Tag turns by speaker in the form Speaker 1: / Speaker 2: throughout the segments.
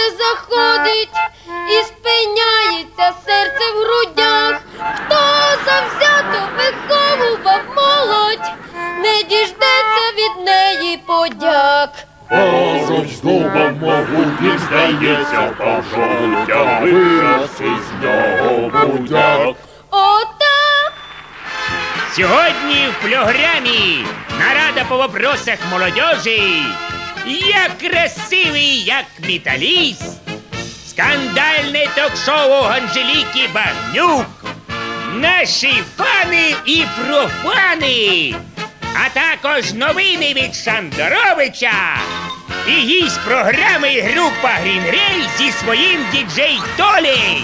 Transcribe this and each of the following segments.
Speaker 1: заходить і спиняється серце в грудях. Хто завзято виховував молодь, не діждеться від неї подяк.
Speaker 2: Завжди вам могутнім здається, пожовтя вираз із нього будяк.
Speaker 1: Отак.
Speaker 3: Сьогодні в програмі нарада по вопросах молодежі. Я красивий, як металіст. Скандальне ток-шоу Анжеліки Багнюк. Наші фани і профани. А також новини від Шандоровича. І гість програми група Грінгрей зі своїм діджей Толей.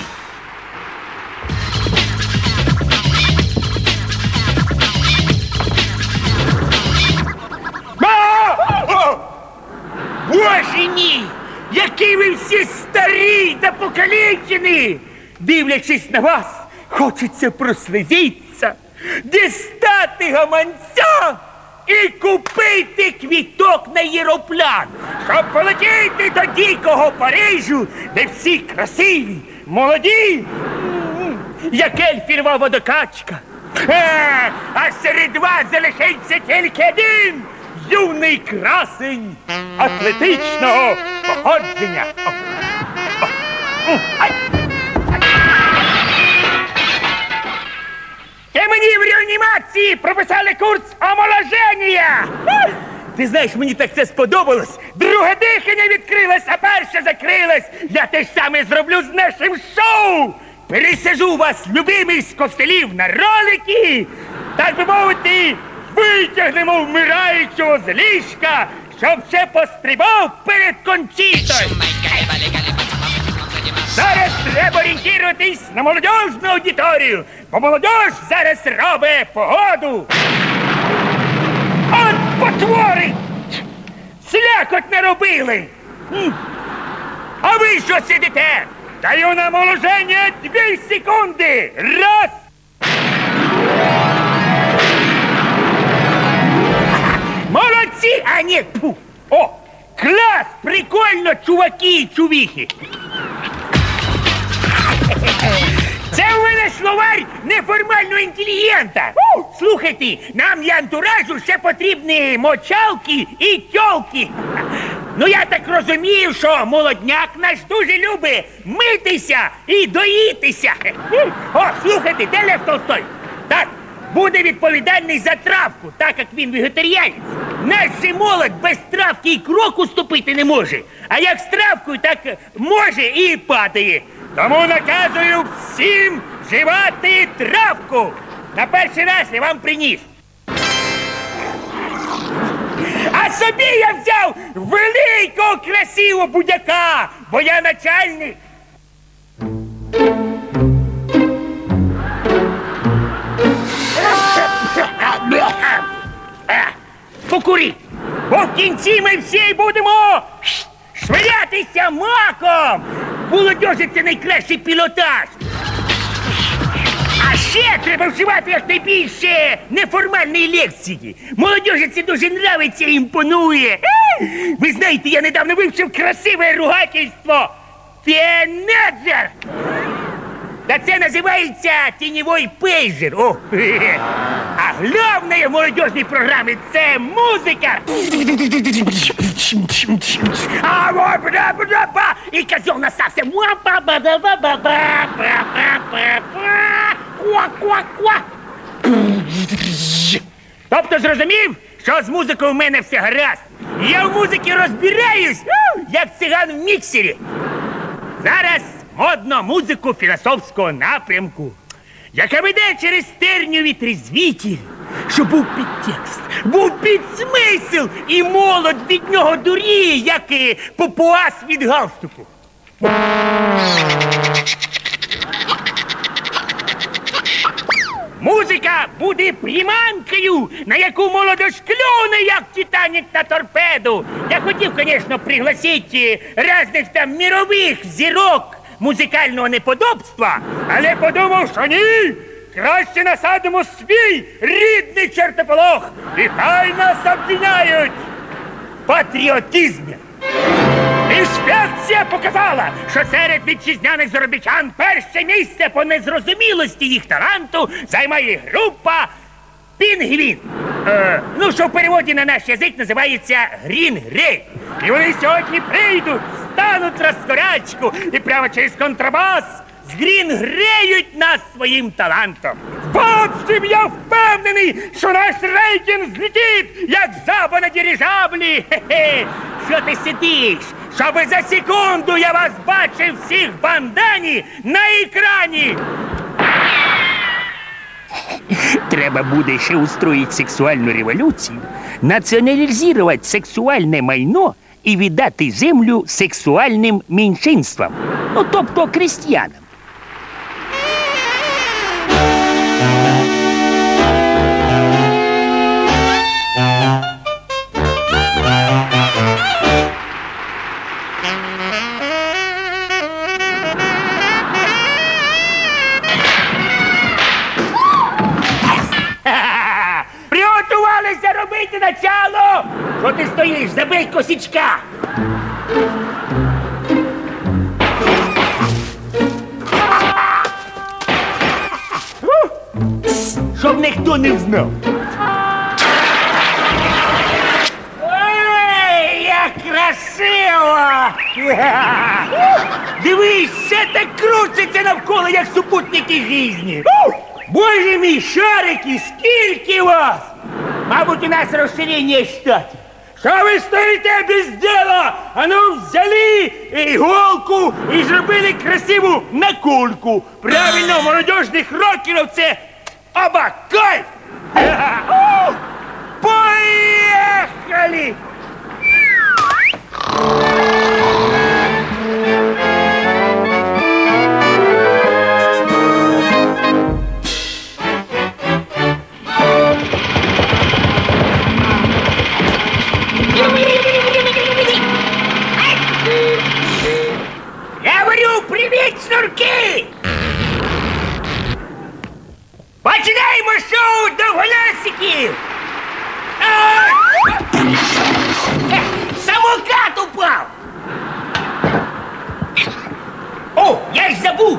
Speaker 3: Боже мій! Які ви всі старі та покалічені! Дивлячись на вас, хочеться прослизитися, дістати гаманця і купити квіток на єроплан, щоб полетіти до дикого Парижу, де всі красиві, молоді, як ельфірова водокачка. А серед вас залишиться тільки один юний красень атлетичного походження. Ти мені в реанімації прописали курс омоложення. Ти знаєш, мені так це сподобалось. Друге дихання відкрилось, а перше закрилось. Я те ж саме зроблю з нашим шоу. Пересажу вас, любимих, з ковстелів на ролики. Так би мовити, витягнемо вмираючого з ліжка, щоб ще пострибав перед Кончітою. Зараз треба орієнтуватись на молодіжну аудиторію, бо молодіж зараз робить погоду. От потвори! Слякоть наробили! А ви що сидите? Даю на омоложення 2 секунди! Раз! Молодці! А ні, пфу! О! Клас! Прикольно, чуваки і чувіхи! Це у мене словарь неформального інтелігента. Слухайте, нам і антуражу ще потрібні мочалки і тьолки. Ну я так розумію, що молодняк наш дуже любить митися і доїтися. О, слухайте, де Лев Толстой? Так, буде відповідальний за травку, так як він вегетаріанець. Наш же молодь без травки і кроку ступити не може. А як з травкою, так може і падає. Тому наказую всім вживати травку. На перший раз я вам приніс. А собі я взяв великого красивого будяка, бо я начальник. Покуріть, бо в кінці ми всі будемо швирятися маком. Молодежі – це найкращий пілотаж. А ще треба вживати якнайбільше неформальної лекції. Молодежі це дуже нравиться і імпонує. Ви знаєте, я недавно вивчив красиве ругательство «Тінеджер». Та це називається тіньовий пейджер. О, а головне в молодіжній програмі – це музика. І козел насався. Тобто зрозумів, що з музикою в мене все гаразд. Я в музиці розбираюсь, як циган в міксері. Зараз модно музику філософського напрямку, яка веде через терню вітризвітів, щоб був підтекст, був підсмисл, і молодь від нього дуріє, як і папуас від галстуку. Музика буде приманкою, на яку молодь клюне, як Титанік на торпеду. Я хотів, звісно, пригласити різних там мірових зірок музикального неподобства, але подумав, що ні, краще насадимо свій рідний чертополох, і хай нас обвиняють в патріотизмі. І спять Акція показала, що серед вітчизняних заробітчан перше місце по незрозумілості їх таланту займає група «Пінгвін». Ну, що в переводі на наш язик називається «Грін Грей». І вони сьогодні прийдуть, стануть розкорячку і прямо через контрабас згрінгреють нас своїм талантом. В общем, я впевнений, що наш рейтинг злетить, як жаба на дирижаблі. Хе-хе. Що ти сидиш? Щоби за секунду я вас бачив всіх в бандані на екрані. Треба буде ще устроїть сексуальну революцію, націоналізувати сексуальне майно і віддати землю сексуальним меншинствам, ну, тобто крістіянам. Приготувалися робити начало! Що ти стоїш? Забий косячка! Щоб ніхто не знав. Ой, як красиво! Дивись, все так крутиться навколо, як супутники жизни. Боже мій, шарики, скільки вас! Мабуть, у нас розширення штатів. Що ви стоїте без діла? А ну взяли іголку і зробили красиву наколку. Правильно, молодіжних рокерів це оба кайф! Поїхали! Привіт, шнурки! Починаємо шоу довголясиків! Самокат упав! О, я ж забув!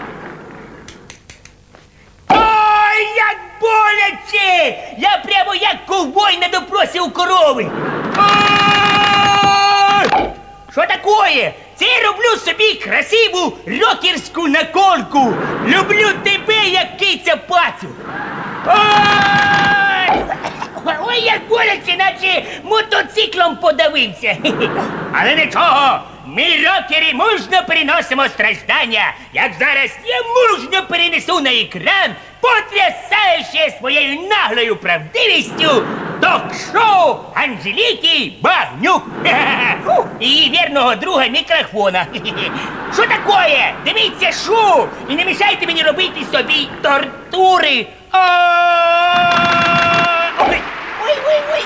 Speaker 3: Ой, як боляче! Я прямо як ковбой на допросі у корови! Що такое? Це я роблю собі красиву рокерську наколку. Люблю тебе, як киця пацю. Ой, як боляче, наче мотоциклом подавився. Але нічого, ми, рокери, мужньо переносимо страждання. Як зараз я мужньо перенесу на екран, потрясаюче своєю наглою правдивістю ток-шоу Анжеліки Багнюк і її вірного друга мікрофона. Що таке? Дивіться шоу і не мішайте мені робити собі тортури. Ой.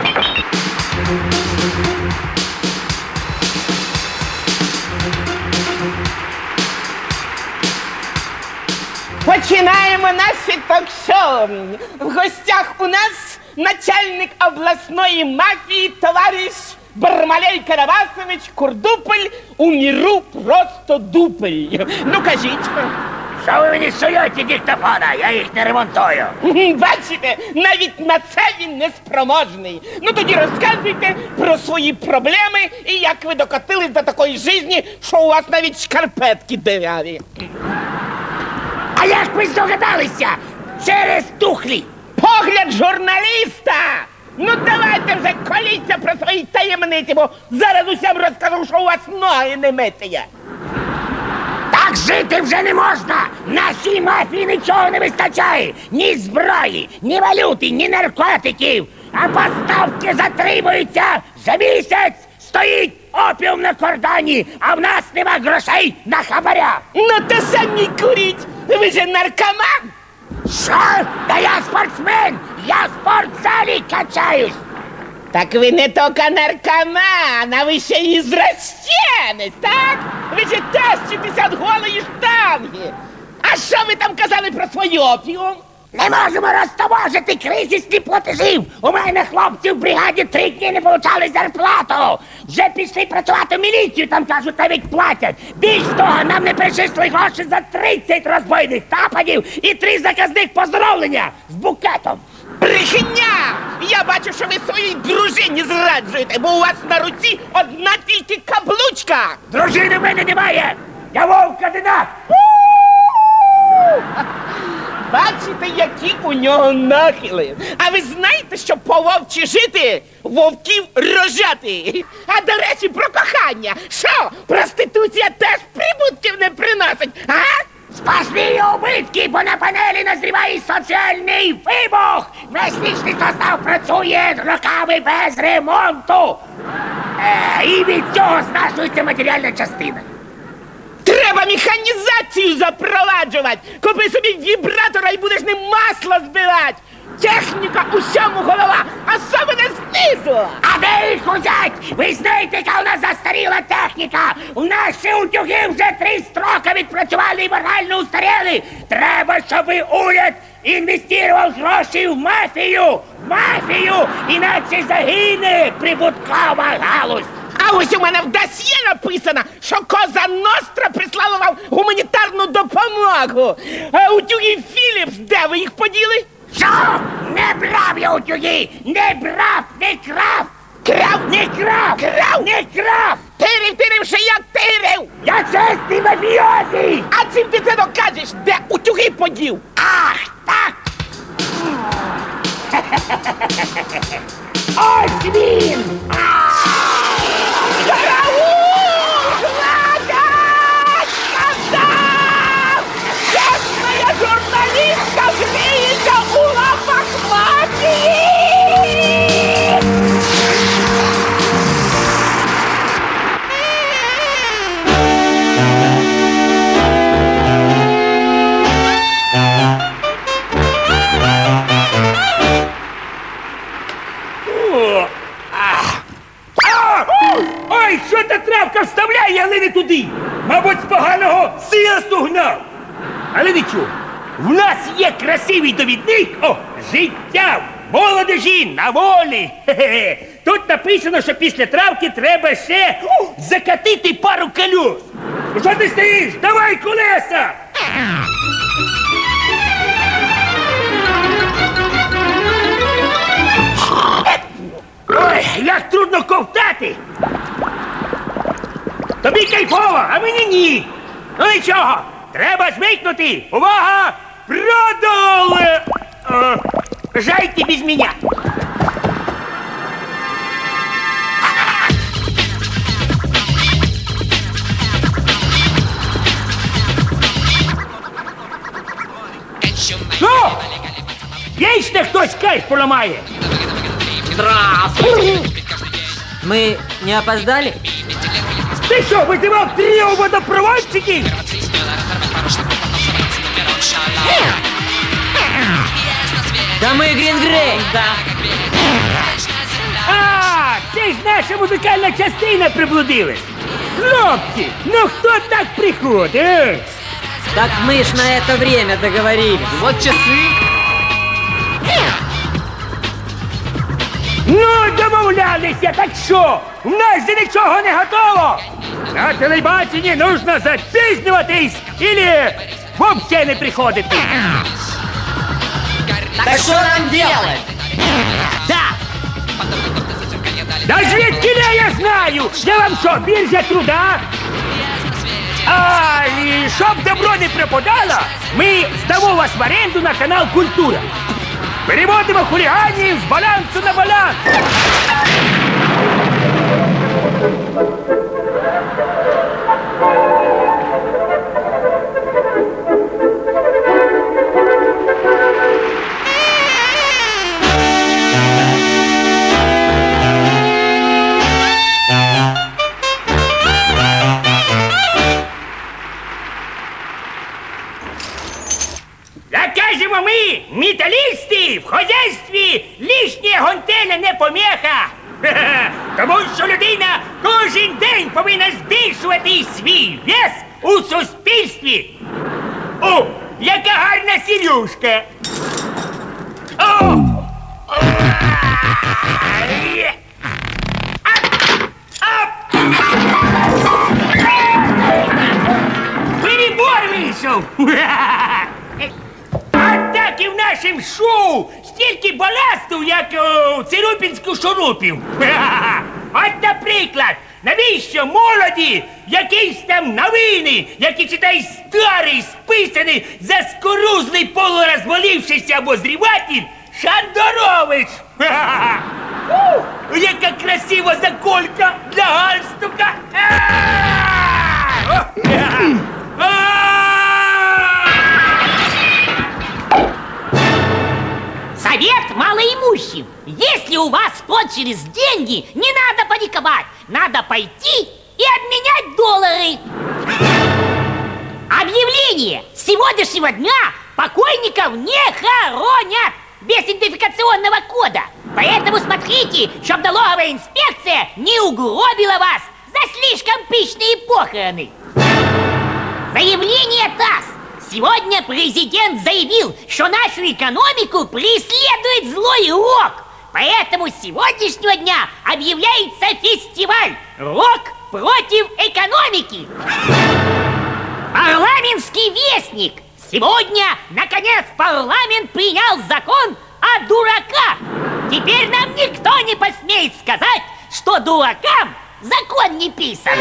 Speaker 4: Починаємо наше ток-шоу. В гостях у нас начальник обласної мафії товариш Бармалей Карабасович Курдупель, у міру просто дупель. Ну, кажіть.
Speaker 3: Що ви мені суєте диктофона? Я їх не ремонтую.
Speaker 4: Бачите, навіть на це він неспроможний. Ну, тоді розказуйте про свої проблеми і як ви докотились до такої житті, що у вас навіть шкарпетки дерев'яні.
Speaker 3: А як ви здогадалися? Через тухлі.
Speaker 4: Погляд журналіста! Ну давайте вже коліться про свої таємниці, бо зараз усім розкажу, що у вас ноги не миті.
Speaker 3: Так жити вже не можна! Нашій мафії нічого не вистачає! Ні зброї, ні валюти, ні наркотиків! А поставки затримуються! За місяць стоїть опіум на кордоні, а в нас нема грошей на хабаря!
Speaker 4: Ну то самі куріть! Ви же наркоман!
Speaker 3: Що? Та я спортсмен! Я в спортзалі качаюсь!
Speaker 4: Так ви не тільки наркоман, а ви ще й извращенець, так? Ви же тащитеся від голої штанги! А що ви там казали про свій опіум?
Speaker 3: Не можемо розтаможити кризисні платежів. У мене хлопці в бригаді 3 дні не получали зарплату. Вже пішли працювати в міліцію, там кажуть, навіть платять. Більш того, нам не причисли гроші за 30 розбойних нападів і 3 заказних поздоровлення з букетом.
Speaker 4: Брехня! Я бачу, що ви своїй дружині зраджуєте, бо у вас на руці одна тільки каблучка.
Speaker 3: Дружини в мене немає. Я вовк-кандидат.
Speaker 4: Бачите, які у нього нахили. А ви знаєте, що по вовчі жити, вовків рожати? А до речі, про кохання. Що, проституція теж прибутків не приносить, а?
Speaker 3: Сплошні убитки, бо на панелі назріває соціальний вибух. Весь лічний состав працює роками без ремонту. І від цього знашується матеріальна частина.
Speaker 4: Треба механізацію запроваджувати. Купи собі вібратора і будеш ним масло збивати. Техніка усьому голова, особливо знизу.
Speaker 3: А де їх взять? Ви знаєте, яка у нас застаріла техніка? У нас ще утюги вже 3 строки відпрацювали і морально устаріли. Треба, щоб уряд інвестував гроші в мафію. Мафію! Іначе загине прибуткова галузь.
Speaker 4: А ось у мене в досьє написано, що Коза Ностра прислала вам гуманітарну допомогу. А утюги Філіпс, де ви їх поділи?
Speaker 3: Що? Не брав я утюги! Не брав, не крав!
Speaker 4: Крав?
Speaker 3: Не крав!
Speaker 4: Крав?
Speaker 3: Не крав!
Speaker 4: Тирив, ще як тирив!
Speaker 3: Я чесний мафіозі!
Speaker 4: А чим ти це докажеш, де утюги подів?
Speaker 3: Ах, так! Ось він!
Speaker 4: Караул! Влада! Сказав! Чесна журналістка вміється у лапах мафії!
Speaker 3: Ой, що та травка вставляє, але не туди. Мабуть, з поганого сила стугнав. Але нічого, в нас є красивий довідник, життя в молодежі, на волі. Хе-хе. Тут написано, що після травки треба ще закатити пару колес. Ну що ти стоїш? Давай колеса! Ой, як трудно ковтати! Тобі кайфово, а мені ні. Ну нічого, треба змикнути. Увага! Продовжайте без мене. Ну, вічно хтось кайф поламає.
Speaker 5: Мы не опоздали?
Speaker 3: Ти що, визивав тріо водопроводчиків?
Speaker 5: Да мы Грингрей! Да.
Speaker 3: А, це ж наша музикальна частина приблудилась. Хлопці, ну хто так приходить?
Speaker 5: Так мы ж на это время договорились. Вот часы.
Speaker 3: Ну, домовлялися, так що? У нас же нічого не готово. На телебаченні нужно запізнюватись или вообще не приходити.
Speaker 5: Так что нам делать?
Speaker 3: Да! Да звідки я знаю? Я вам що, біржа труда? А, і щоб добро не пропадало, ми здамо вас в оренду на канал «Культура». Переводимо хуліганів з балансу на баланс. Як кажемо ми, металісти, в хозяйстві лишня гонтеля не помеха. Тому що людина кожен день повинна збільшувати свій вес у суспільстві. О, яка гарна Сережка. Перебор вийшов! А так і в нашому шоу стільки баласту, як у Цирупінську шурупів. От, наприклад, навіщо молоді якісь там новини, які читає старий, списаний, заскорузлий полурозвалившийся обозріватель Шандорович? Яка красива заколька для галстука!
Speaker 6: Совет малоимущим. Если у вас кончились деньги, не надо паниковать. Надо пойти и обменять доллары. Объявление. С сегодняшнего дня покойников не хоронят без идентификационного кода. Поэтому смотрите, чтобы налоговая инспекция не угробила вас за слишком пышные похороны. Заявление ТАСС. Сегодня президент заявил, что нашу экономику преследует злой рок. Поэтому с сегодняшнего дня объявляется фестиваль «Рок против экономики». Парламентский вестник. Сегодня, наконец, парламент принял закон о дураках. Теперь нам никто не посмеет сказать, что дуракам закон не писан.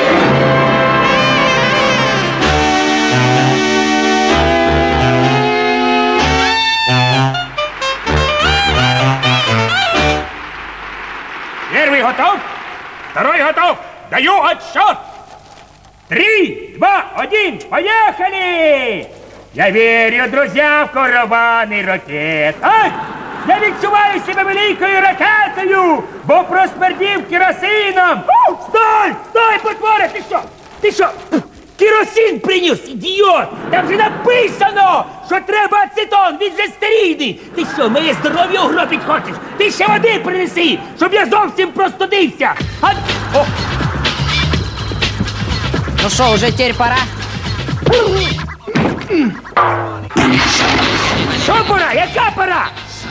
Speaker 3: Первый готов, второй готов. Даю отсчет. 3, 2, 1, поехали! Я вірю, друзі, в каравани ракет. Ай! Я відчуваю себе великою ракетою, бо просмердів керосином. Стой! Стой, потвора! Ти що? Ти що? Керосин приніс, ідіот! Там же написано, що треба ацетон, він же стерійний. Ти що, моє здоров'я угробить хочеш? Ти ще води принеси, щоб я зовсім простудився. О!
Speaker 5: Ну что, уже теперь пора?
Speaker 3: Що пора? Яка пора?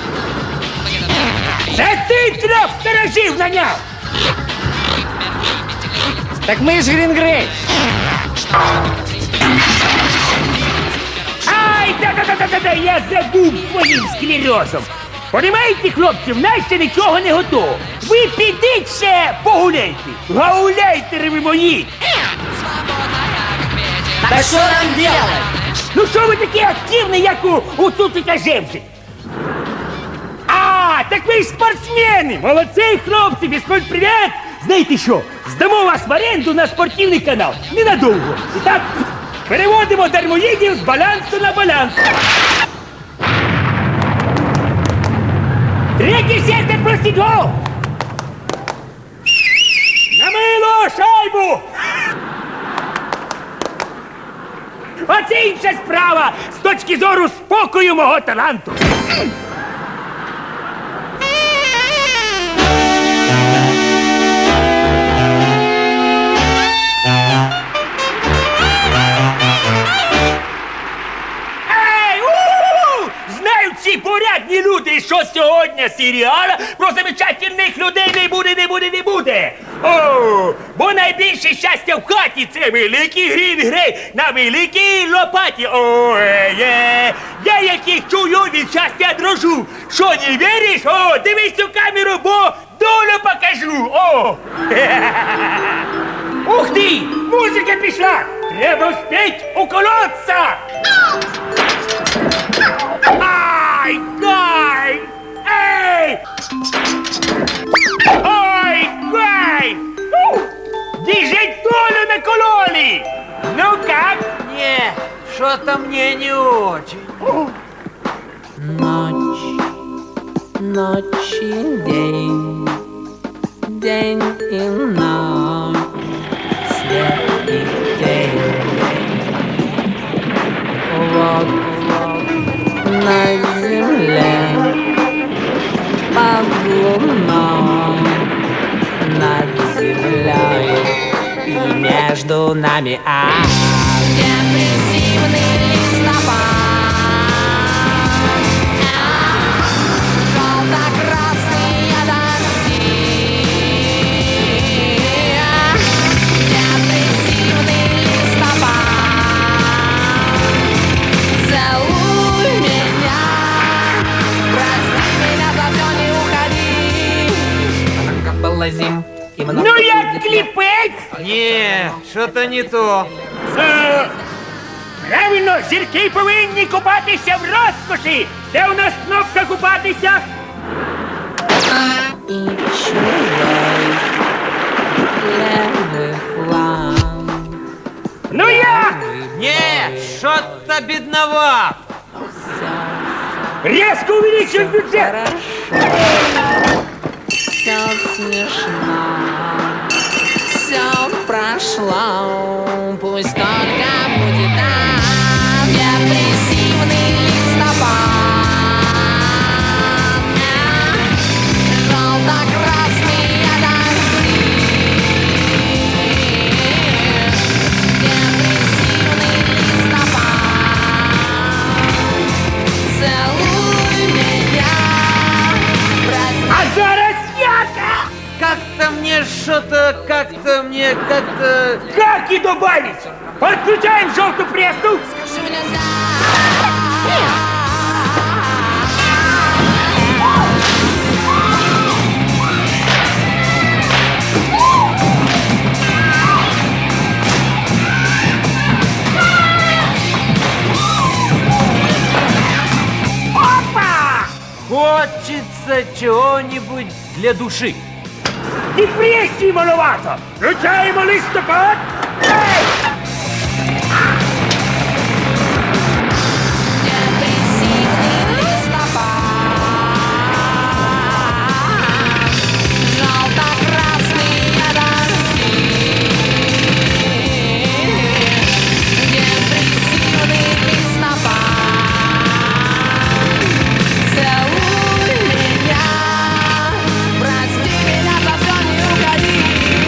Speaker 3: Це ти 3 сторожів наняв!
Speaker 5: Так мы же Грингрей.
Speaker 3: Ай, да-да-да-да-да, я забув своїм склерозом. Понімаєте, хлопці, в нас ще нічого не готово. Ви підіть ще погуляйте. Гауляйте, ви мої.
Speaker 5: Так что нам делать?
Speaker 3: Ну що ви такі активні, як у Цуцика Жемчик? А, так ви ж спортсмени! Молодці, хлопці, фізкульт, привіт! Знаєте що, здамо вас в оренду на спортивний канал. Ненадовго. І так, переводимо дармоїдів з балансу на баланс. 3-й сектор, просить гол! На мило, шайбу! Оце інша справа з точки зору спокою мого таланту. Знають всі порядні люди, що сьогодні серіала про замечательних людей не буде. О, бо найбільше щастя в хаті – це великий Грінгрей на великій лопаті. Я яких чую від щастя дрожу. Що, не віриш? О, дивись у камеру, бо долю покажу. О! Ух ти, музика пішла. Треба вспеть уколоться. Ай, дай! Ей! Ой, гай! Держать долю накололи! Ну как?
Speaker 5: Не, что-то мне не очень. Ночь и день, день и ночь, свет и день. Вот на земле, под луной, над землей и между нами депрессивный листопад. зим и много
Speaker 3: Ну як
Speaker 5: будет лет.
Speaker 3: кліпець!
Speaker 5: Не, что-то не то.
Speaker 3: Правильно, зірки повинні купатися в розкоші. Де у нас кнопка купатися?
Speaker 5: И чужой левых ламп.
Speaker 3: Ну як?
Speaker 5: Не, что-то бедновато.
Speaker 3: Резко увеличив бюджет.
Speaker 5: Все смешно, все прошло, пусть только будет нам депрессивный листопад. Желто-красные дожди, депрессивный листопад. Целуй меня, прости.
Speaker 3: А зараз яка?
Speaker 5: Как-то мне что-то, как-то мне, как-то...
Speaker 3: Как и добавить? Подключаем желтую прессу.
Speaker 5: Скажи мне да.
Speaker 3: Опа!
Speaker 5: Хочется чего-нибудь для души.
Speaker 3: Депрессии маловато. Включаємо листопад. Ей!
Speaker 5: Депрессивный листопад. Желто-красные дожди. Депрессивный листопад. Целуй меня, прости меня за все, не уходи.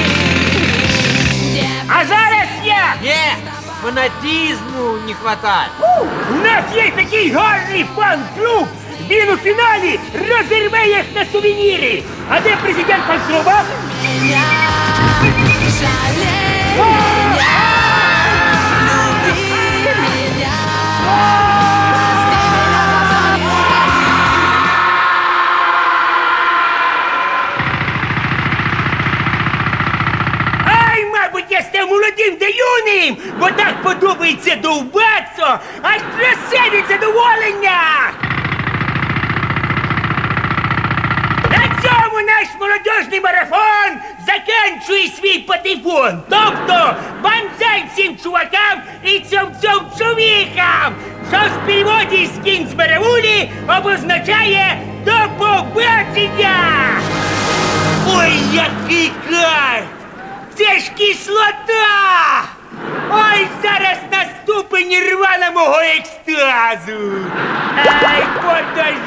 Speaker 3: А зараз я.
Speaker 5: Не, фанатизму не хватает.
Speaker 3: У нас є такий гарний фан-клуб. Він у фіналі розірве їх на сувеніри. А де президент фан-клуба?
Speaker 5: Меня, жалей меня, люби меня, прости меня за все, не уходи.
Speaker 3: Ай, мабуть, я став молодим та юним, бо так подобається довбатися, аж трясе від задоволення. На цьому наш молодіжний марафон закінчує свій патефон. Тобто, бонзай всім чувакам і цьом-цьом чувіхам, що в переводі з кінь з баравулі обозначає «до побачення». Ой, який кайф! Це ж кислота! Ой, зараз наступить нірвана мого екстазу! Ай, подожди!